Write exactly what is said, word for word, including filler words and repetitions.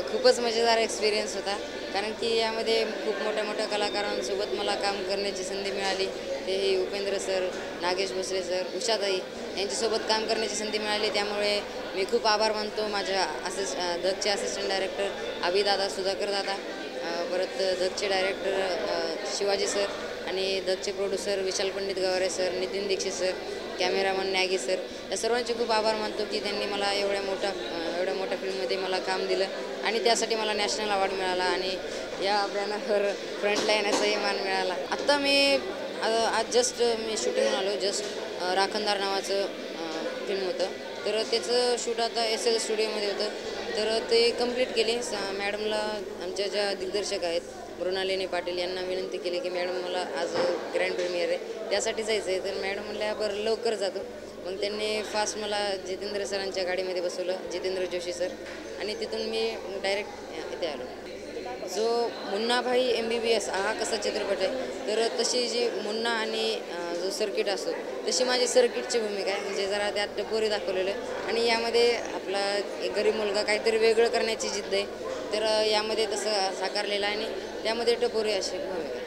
खूपच मजेदार एक्सपिरियन्स होता, कारण की यामध्ये खूप मोठ्या मोठ्या कलाकारांसोबत मला काम करण्याची संधी मिळाली. तेही उपेंद्र सर, नागेश भोसले सर, उषाताई यांच्यासोबत काम करण्याची संधी मिळाली. त्यामुळे मी खूप आभार मानतो माझ्या असिस धगचे असिस्टंट डायरेक्टर अभिदादा, सुधाकर दादा, परत धगचे डायरेक्टर शिवाजी सर आणि धगचे producer Vishal Pandit Gaware sir, Nitin Dixit sir, cameraman Naggy sir, या सर्वांचे खूप आभार मानतो की त्यांनी मला एवढ्या मोठ्या एवढ्या मोठ्या फिल्ममध्ये मला काम दिलं आणि त्यासाठी मला नॅशनल अवॉर्ड मिळाला आणि या बॅनरवर फ्रंटला येण्याचाही मान मिळाला. आत्ता मी आज जस्ट मी शूटिंगहून आलो. जस्ट राखणदार नावाचं फिल्म होतं, तर त्याचं शूट आता एस एल स्टुडिओमध्ये होतं. तर ते कंप्लीट केले. स मॅडमला आमच्या ज्या दिग्दर्शक आहेत मृणालिनी पाटील यांना विनंती केली की मॅडम मला आज ग्रँड प्रीमियर आहे, त्यासाठी जायचं आहे. तर मॅडम म्हणल्या बरं लवकर जातो. मग त्यांनी फास्ट मला जितेंद्र सरांच्या गाडीमध्ये बसवलं, जितेंद्र जोशी सर, आणि तिथून मी डायरेक्ट इथे आलो. जो मुन्ना भाई एम बी बी एस हा कसा चित्रपट आहे, तर तशी जी मुन्ना आणि जो सर्किट असतो तशी माझी सर्किटची भूमिका आहे. म्हणजे जरा त्यात टपोरी दाखवलेलं आहे आणि यामध्ये आपला एक गरीब मुलगा काहीतरी वेगळं करण्याची जिद्द आहे, तर यामध्ये तसं साकारलेलं आहे आणि त्यामध्ये टपोरी अशी भूमिका आहे.